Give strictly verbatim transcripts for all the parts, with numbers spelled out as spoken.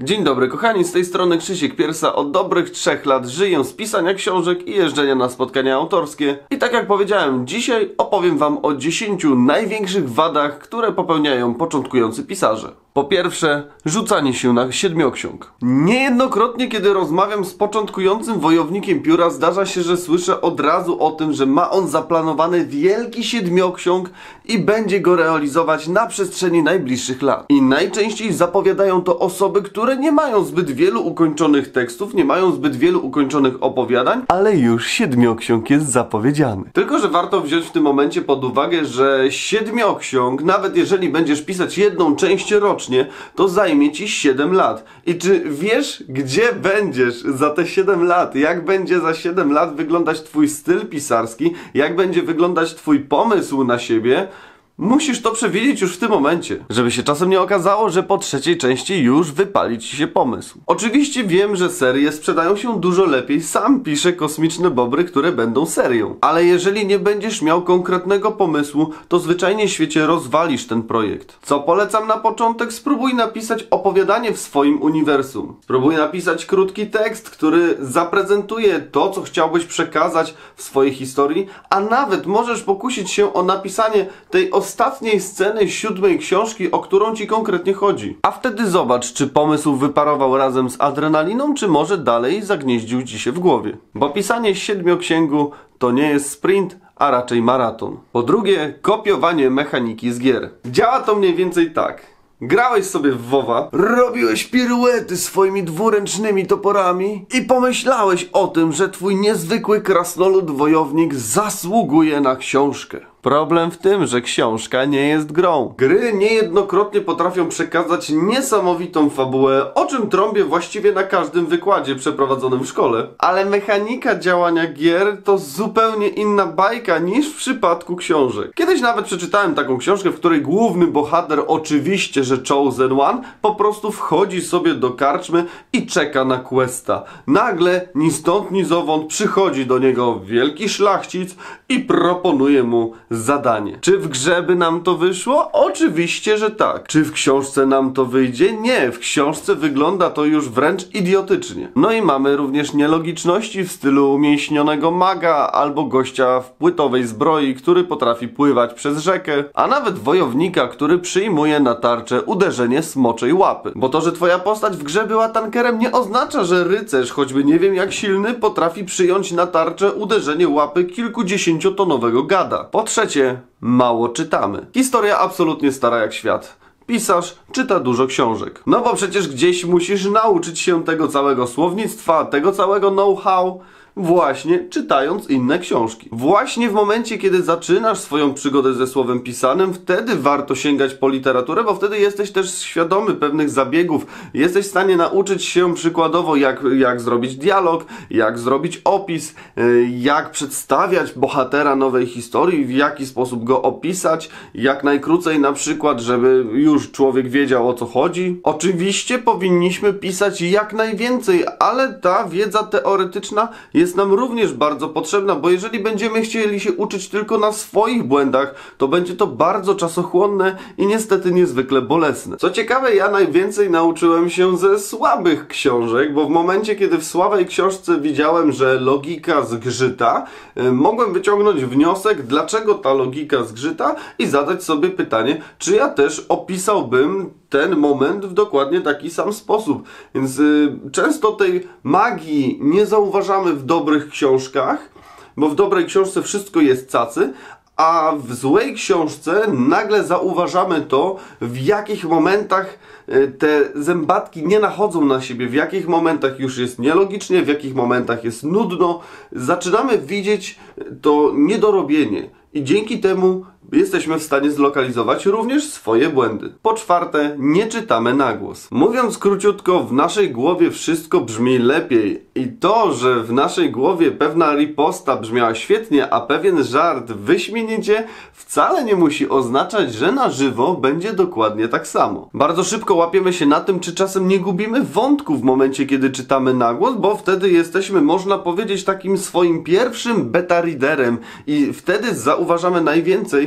Dzień dobry kochani, z tej strony Krzysiek Piersa. Od dobrych trzech lat żyję z pisania książek i jeżdżenia na spotkania autorskie. I tak jak powiedziałem, dzisiaj opowiem wam o dziesięciu największych wadach, które popełniają początkujący pisarze. Po pierwsze, rzucanie się na siedmioksiąg. Niejednokrotnie, kiedy rozmawiam z początkującym wojownikiem pióra, zdarza się, że słyszę od razu o tym, że ma on zaplanowany wielki siedmioksiąg i będzie go realizować na przestrzeni najbliższych lat. I najczęściej zapowiadają to osoby, które nie mają zbyt wielu ukończonych tekstów, nie mają zbyt wielu ukończonych opowiadań, ale już siedmioksiąg jest zapowiedziany. Tylko że warto wziąć w tym momencie pod uwagę, że siedmioksiąg, nawet jeżeli będziesz pisać jedną część rocznie, to zajmie ci siedem lat. I czy wiesz, gdzie będziesz za te siedem lat? Jak będzie za siedem lat wyglądać twój styl pisarski? Jak będzie wyglądać twój pomysł na siebie? Musisz to przewidzieć już w tym momencie, żeby się czasem nie okazało, że po trzeciej części już wypali ci się pomysł. Oczywiście wiem, że serie sprzedają się dużo lepiej, sam piszę kosmiczne bobry, które będą serią. Ale jeżeli nie będziesz miał konkretnego pomysłu, to zwyczajnie w świecie rozwalisz ten projekt. Co polecam na początek? Spróbuj napisać opowiadanie w swoim uniwersum. Spróbuj napisać krótki tekst, który zaprezentuje to, co chciałbyś przekazać w swojej historii, a nawet możesz pokusić się o napisanie tej ostatniej sceny siódmej książki, o którą ci konkretnie chodzi. A wtedy zobacz, czy pomysł wyparował razem z adrenaliną, czy może dalej zagnieździł ci się w głowie. Bo pisanie siedmioksięgu to nie jest sprint, a raczej maraton. Po drugie, kopiowanie mechaniki z gier. Działa to mniej więcej tak. Grałeś sobie w WoWa, robiłeś piruety swoimi dwuręcznymi toporami i pomyślałeś o tym, że twój niezwykły krasnolud wojownik zasługuje na książkę. Problem w tym, że książka nie jest grą. Gry niejednokrotnie potrafią przekazać niesamowitą fabułę, o czym trąbię właściwie na każdym wykładzie przeprowadzonym w szkole. Ale mechanika działania gier to zupełnie inna bajka niż w przypadku książek. Kiedyś nawet przeczytałem taką książkę, w której główny bohater, oczywiście że Chosen One, po prostu wchodzi sobie do karczmy i czeka na questa. Nagle, ni stąd ni zowąd, przychodzi do niego wielki szlachcic i proponuje mu zadanie. Czy w grze by nam to wyszło? Oczywiście, że tak. Czy w książce nam to wyjdzie? Nie, w książce wygląda to już wręcz idiotycznie. No i mamy również nielogiczności w stylu umięśnionego maga albo gościa w płytowej zbroi, który potrafi pływać przez rzekę, a nawet wojownika, który przyjmuje na tarczę uderzenie smoczej łapy. Bo to, że twoja postać w grze była tankerem, nie oznacza, że rycerz, choćby nie wiem jak silny, potrafi przyjąć na tarczę uderzenie łapy kilkudziesięciotonowego gada. Po trzecie, mało czytamy. Historia absolutnie stara jak świat. Pisarz czyta dużo książek. No bo przecież gdzieś musisz nauczyć się tego całego słownictwa, tego całego know-how, właśnie czytając inne książki. Właśnie w momencie, kiedy zaczynasz swoją przygodę ze słowem pisanym, wtedy warto sięgać po literaturę, bo wtedy jesteś też świadomy pewnych zabiegów. Jesteś w stanie nauczyć się przykładowo, jak, jak zrobić dialog, jak zrobić opis, jak przedstawiać bohatera nowej historii, w jaki sposób go opisać, jak najkrócej na przykład, żeby już człowiek wiedział, o co chodzi. Oczywiście powinniśmy pisać jak najwięcej, ale ta wiedza teoretyczna jest jest nam również bardzo potrzebna, bo jeżeli będziemy chcieli się uczyć tylko na swoich błędach, to będzie to bardzo czasochłonne i niestety niezwykle bolesne. Co ciekawe, ja najwięcej nauczyłem się ze słabych książek, bo w momencie, kiedy w słabej książce widziałem, że logika zgrzyta, yy, mogłem wyciągnąć wniosek, dlaczego ta logika zgrzyta i zadać sobie pytanie, czy ja też opisałbym ten moment w dokładnie taki sam sposób. Więc yy, często tej magii nie zauważamy w dobrych książkach, bo w dobrej książce wszystko jest cacy, a w złej książce nagle zauważamy to, w jakich momentach te zębatki nie nachodzą na siebie, w jakich momentach już jest nielogicznie, w jakich momentach jest nudno. Zaczynamy widzieć to niedorobienie i dzięki temu jesteśmy w stanie zlokalizować również swoje błędy. Po czwarte, nie czytamy na głos. Mówiąc króciutko, w naszej głowie wszystko brzmi lepiej. I to, że w naszej głowie pewna riposta brzmiała świetnie, a pewien żart wyśmienicie, wcale nie musi oznaczać, że na żywo będzie dokładnie tak samo. Bardzo szybko łapiemy się na tym, czy czasem nie gubimy wątku w momencie, kiedy czytamy na głos, bo wtedy jesteśmy, można powiedzieć, takim swoim pierwszym beta readerem i wtedy zauważamy najwięcej,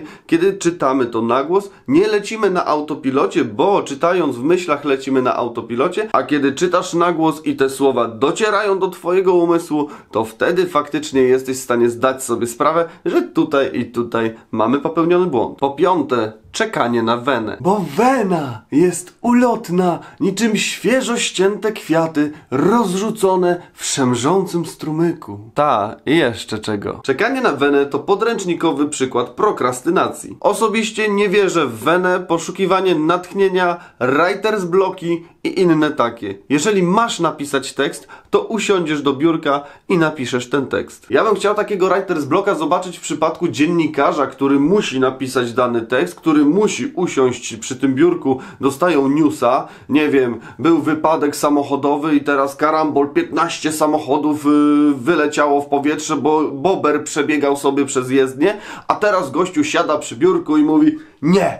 kiedy czytamy to na głos, nie lecimy na autopilocie, bo czytając w myślach lecimy na autopilocie, a kiedy czytasz na głos i te słowa docierają do twojego umysłu, to wtedy faktycznie jesteś w stanie zdać sobie sprawę, że tutaj i tutaj mamy popełniony błąd. Po piąte, czekanie na wenę. Bo wena jest ulotna, niczym świeżo ścięte kwiaty, rozrzucone w szemrzącym strumyku. Ta, i jeszcze czego. Czekanie na wenę to podręcznikowy przykład prokrastynacji. Osobiście nie wierzę w wenę, poszukiwanie natchnienia, writer's bloki i inne takie. Jeżeli masz napisać tekst, to usiądziesz do biurka i napiszesz ten tekst. Ja bym chciał takiego writer's bloka zobaczyć w przypadku dziennikarza, który musi napisać dany tekst, który musi usiąść przy tym biurku, dostają newsa, nie wiem, był wypadek samochodowy i teraz karambol, piętnaście samochodów yy, wyleciało w powietrze, bo bober przebiegał sobie przez jezdnię, a teraz gościu siada przy biurku i mówi: nie,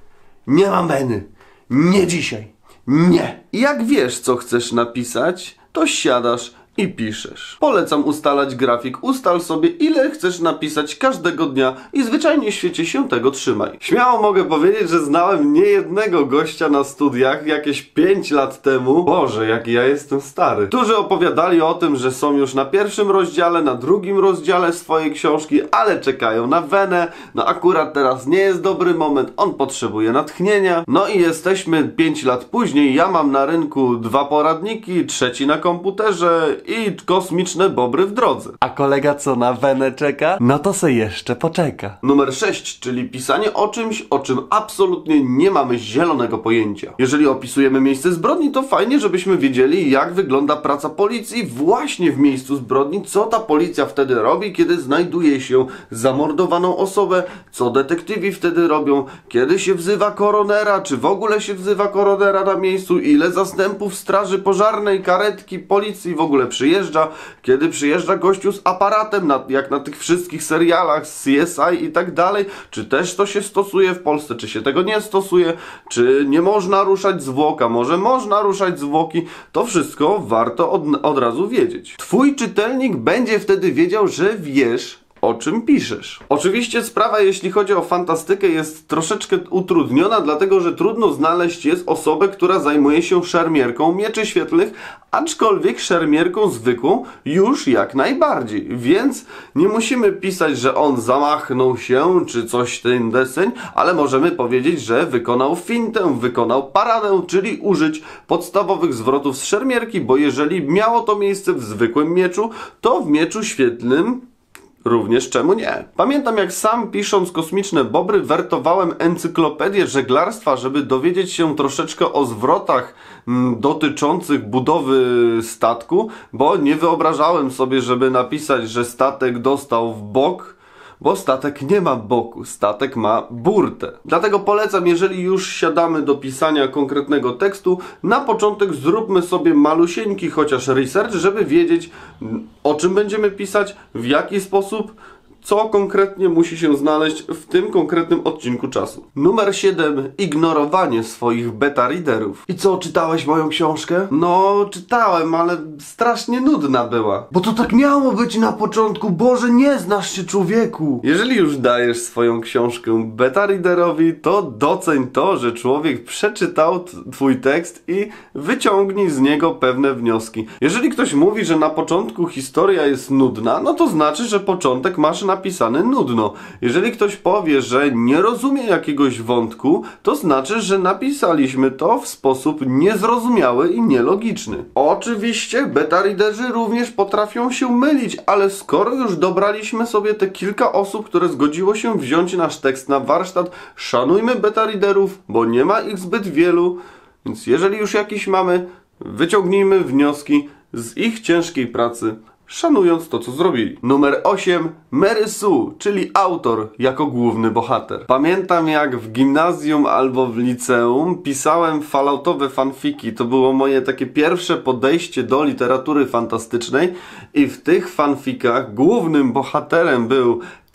nie mam weny, nie dzisiaj, nie. I jak wiesz, co chcesz napisać, to siadasz i piszesz. Polecam ustalać grafik. Ustal sobie, ile chcesz napisać każdego dnia i zwyczajnie w świecie się tego trzymaj. Śmiało mogę powiedzieć, że znałem niejednego gościa na studiach jakieś pięć lat temu. Boże, jaki ja jestem stary. Którzy opowiadali o tym, że są już na pierwszym rozdziale, na drugim rozdziale swojej książki, ale czekają na wenę. No akurat teraz nie jest dobry moment, on potrzebuje natchnienia. No i jesteśmy pięć lat później, ja mam na rynku dwa poradniki, trzeci na komputerze i kosmiczne bobry w drodze. A kolega co na wenę czeka? No to se jeszcze poczeka. Numer sześć, czyli pisanie o czymś, o czym absolutnie nie mamy zielonego pojęcia. Jeżeli opisujemy miejsce zbrodni, to fajnie, żebyśmy wiedzieli, jak wygląda praca policji właśnie w miejscu zbrodni, co ta policja wtedy robi, kiedy znajduje się zamordowaną osobę, co detektywi wtedy robią, kiedy się wzywa koronera, czy w ogóle się wzywa koronera na miejscu, ile zastępów straży pożarnej, karetki, policji w ogóle przyjeżdża, kiedy przyjeżdża gościu z aparatem, na, jak na tych wszystkich serialach z C S I i tak dalej, czy też to się stosuje w Polsce, czy się tego nie stosuje, czy nie można ruszać zwłoka, może można ruszać zwłoki, to wszystko warto od, od razu wiedzieć. Twój czytelnik będzie wtedy wiedział, że wiesz, o czym piszesz. Oczywiście sprawa, jeśli chodzi o fantastykę, jest troszeczkę utrudniona, dlatego że trudno znaleźć jest osobę, która zajmuje się szermierką mieczy świetlnych, aczkolwiek szermierką zwykłą już jak najbardziej. Więc nie musimy pisać, że on zamachnął się, czy coś ten deseń, ale możemy powiedzieć, że wykonał fintę, wykonał paradę, czyli użyć podstawowych zwrotów z szermierki, bo jeżeli miało to miejsce w zwykłym mieczu, to w mieczu świetlnym również czemu nie? Pamiętam, jak sam pisząc kosmiczne bobry wertowałem encyklopedię żeglarstwa, żeby dowiedzieć się troszeczkę o zwrotach m, dotyczących budowy statku, bo nie wyobrażałem sobie, żeby napisać, że statek dostał w bok, bo statek nie ma boku, statek ma burtę. Dlatego polecam, jeżeli już siadamy do pisania konkretnego tekstu, na początek zróbmy sobie malusieńki chociaż research, żeby wiedzieć, o czym będziemy pisać, w jaki sposób, co konkretnie musi się znaleźć w tym konkretnym odcinku czasu. Numer siedem. Ignorowanie swoich beta readerów. I co, czytałeś moją książkę? No, czytałem, ale strasznie nudna była. Bo to tak miało być na początku. Boże, nie znasz się, człowieku. Jeżeli już dajesz swoją książkę beta readerowi, to doceń to, że człowiek przeczytał twój tekst i wyciągnij z niego pewne wnioski. Jeżeli ktoś mówi, że na początku historia jest nudna, no to znaczy, że początek masz na napisane nudno. Jeżeli ktoś powie, że nie rozumie jakiegoś wątku, to znaczy, że napisaliśmy to w sposób niezrozumiały i nielogiczny. Oczywiście beta readerzy również potrafią się mylić, ale skoro już dobraliśmy sobie te kilka osób, które zgodziło się wziąć nasz tekst na warsztat, szanujmy beta readerów, bo nie ma ich zbyt wielu, więc jeżeli już jakiś mamy, wyciągnijmy wnioski z ich ciężkiej pracy, szanując to, co zrobili. Numer osiem. Mary Sue, czyli autor jako główny bohater. Pamiętam, jak w gimnazjum albo w liceum pisałem falloutowe fanfiki. To było moje takie pierwsze podejście do literatury fantastycznej i w tych fanfikach głównym bohaterem był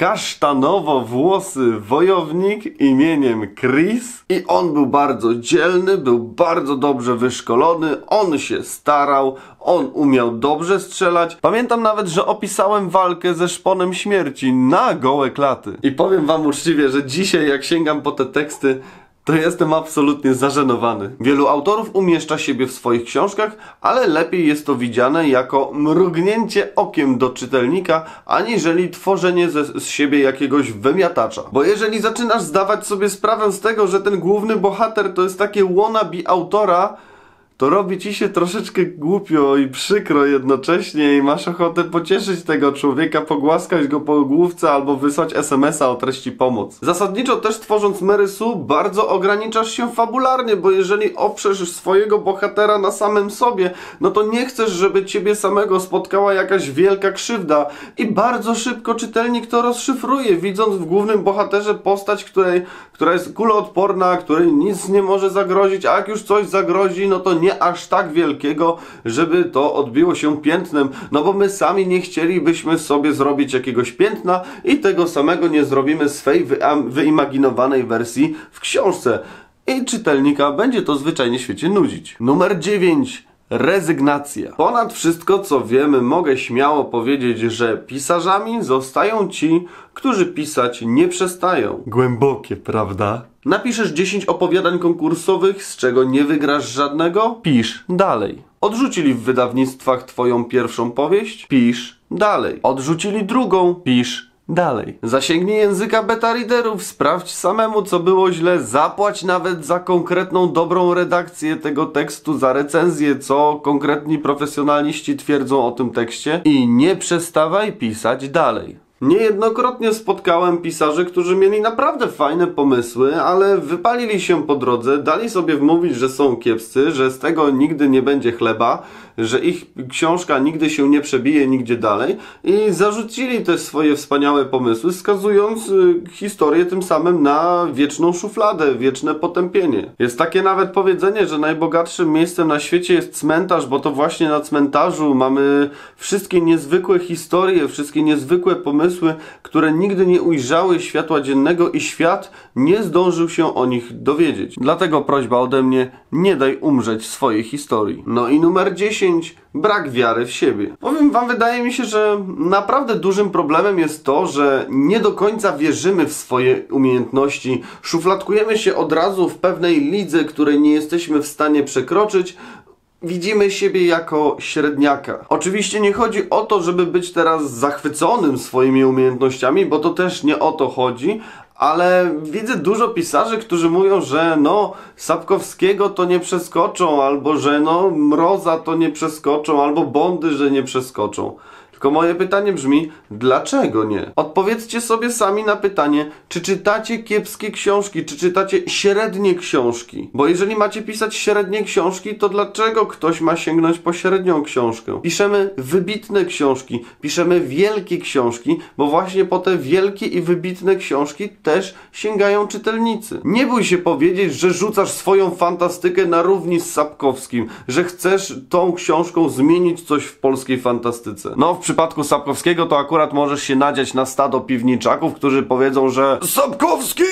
kasztanowo-włosy wojownik imieniem Chris i on był bardzo dzielny, był bardzo dobrze wyszkolony, on się starał, on umiał dobrze strzelać. Pamiętam nawet, że opisałem walkę ze Szponem Śmierci na gołe klaty. I powiem wam uczciwie, że dzisiaj jak sięgam po te teksty, to jestem absolutnie zażenowany. Wielu autorów umieszcza siebie w swoich książkach, ale lepiej jest to widziane jako mrugnięcie okiem do czytelnika, aniżeli tworzenie ze, z siebie jakiegoś wymiatacza. Bo jeżeli zaczynasz zdawać sobie sprawę z tego, że ten główny bohater to jest takie wannabe autora, to robi ci się troszeczkę głupio i przykro jednocześnie i masz ochotę pocieszyć tego człowieka, pogłaskać go po główce albo wysłać es em es a o treści pomoc. Zasadniczo też tworząc Mary Sue bardzo ograniczasz się fabularnie, bo jeżeli oprzesz swojego bohatera na samym sobie, no to nie chcesz, żeby ciebie samego spotkała jakaś wielka krzywda i bardzo szybko czytelnik to rozszyfruje, widząc w głównym bohaterze postać, której, która jest kuloodporna, której nic nie może zagrozić, a jak już coś zagrozi, no to nie aż tak wielkiego, żeby to odbiło się piętnem, no bo my sami nie chcielibyśmy sobie zrobić jakiegoś piętna i tego samego nie zrobimy swej wyimaginowanej wersji w książce. I czytelnika będzie to zwyczajnie w świecie nudzić. Numer dziewięć. Rezygnacja. Ponad wszystko, co wiemy, mogę śmiało powiedzieć, że pisarzami zostają ci, którzy pisać nie przestają. Głębokie, prawda? Napiszesz dziesięć opowiadań konkursowych, z czego nie wygrasz żadnego? Pisz dalej. Odrzucili w wydawnictwach twoją pierwszą powieść? Pisz dalej. Odrzucili drugą? Pisz dalej. Zasięgnij języka beta readerów, sprawdź samemu, co było źle, zapłać nawet za konkretną, dobrą redakcję tego tekstu, za recenzję, co konkretni profesjonaliści twierdzą o tym tekście i nie przestawaj pisać dalej. Niejednokrotnie spotkałem pisarzy, którzy mieli naprawdę fajne pomysły, ale wypalili się po drodze, dali sobie wmówić, że są kiepscy, że z tego nigdy nie będzie chleba, że ich książka nigdy się nie przebije nigdzie dalej i zarzucili te swoje wspaniałe pomysły, skazując y, historię tym samym na wieczną szufladę, wieczne potępienie. Jest takie nawet powiedzenie, że najbogatszym miejscem na świecie jest cmentarz, bo to właśnie na cmentarzu mamy wszystkie niezwykłe historie, wszystkie niezwykłe pomysły, które nigdy nie ujrzały światła dziennego i świat nie zdążył się o nich dowiedzieć. Dlatego prośba ode mnie, nie daj umrzeć swojej historii. No i numer dziesięć. Brak wiary w siebie. Powiem wam, wydaje mi się, że naprawdę dużym problemem jest to, że nie do końca wierzymy w swoje umiejętności. Szufladkujemy się od razu w pewnej lidze, której nie jesteśmy w stanie przekroczyć. Widzimy siebie jako średniaka. Oczywiście nie chodzi o to, żeby być teraz zachwyconym swoimi umiejętnościami, bo to też nie o to chodzi, ale widzę dużo pisarzy, którzy mówią, że no Sapkowskiego to nie przeskoczą, albo że no Mroza to nie przeskoczą, albo Bondy, że nie przeskoczą. Tylko moje pytanie brzmi, dlaczego nie? Odpowiedzcie sobie sami na pytanie, czy czytacie kiepskie książki, czy czytacie średnie książki? Bo jeżeli macie pisać średnie książki, to dlaczego ktoś ma sięgnąć po średnią książkę? Piszemy wybitne książki, piszemy wielkie książki, bo właśnie po te wielkie i wybitne książki też sięgają czytelnicy. Nie bój się powiedzieć, że rzucasz swoją fantastykę na równi z Sapkowskim, że chcesz tą książką zmienić coś w polskiej fantastyce. No, w przypadku Sapkowskiego to akurat możesz się nadziać na stado piwniczaków, którzy powiedzą, że Sapkowski!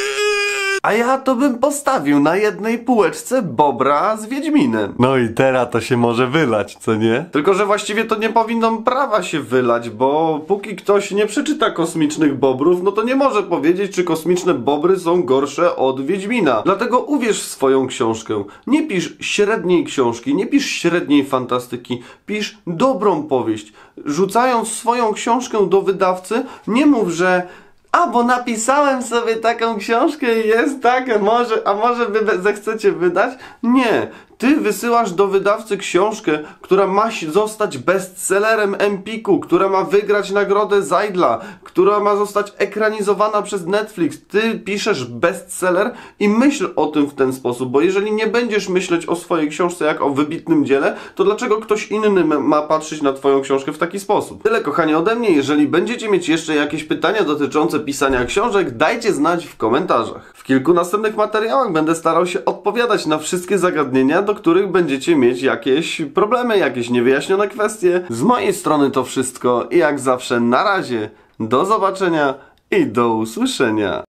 A ja to bym postawił na jednej półeczce Bobra z Wiedźminem. No i teraz to się może wylać, co nie? Tylko że właściwie to nie powinno prawa się wylać, bo póki ktoś nie przeczyta Kosmicznych Bobrów, no to nie może powiedzieć, czy Kosmiczne Bobry są gorsze od Wiedźmina. Dlatego uwierz w swoją książkę. Nie pisz średniej książki, nie pisz średniej fantastyki, pisz dobrą powieść. Rzucając swoją książkę do wydawcy, nie mów, że a, bo napisałem sobie taką książkę i jest tak, może, a może wy zechcecie wydać? Nie. Ty wysyłasz do wydawcy książkę, która ma zostać bestsellerem Empiku, która ma wygrać nagrodę Zajdla, która ma zostać ekranizowana przez Netflix. Ty piszesz bestseller i myśl o tym w ten sposób, bo jeżeli nie będziesz myśleć o swojej książce jak o wybitnym dziele, to dlaczego ktoś inny ma patrzeć na twoją książkę w taki sposób? Tyle, kochani, ode mnie. Jeżeli będziecie mieć jeszcze jakieś pytania dotyczące pisania książek, dajcie znać w komentarzach. W kilku następnych materiałach będę starał się odpowiadać na wszystkie zagadnienia, do których będziecie mieć jakieś problemy, jakieś niewyjaśnione kwestie. Z mojej strony to wszystko i jak zawsze na razie, Do zobaczenia i do usłyszenia.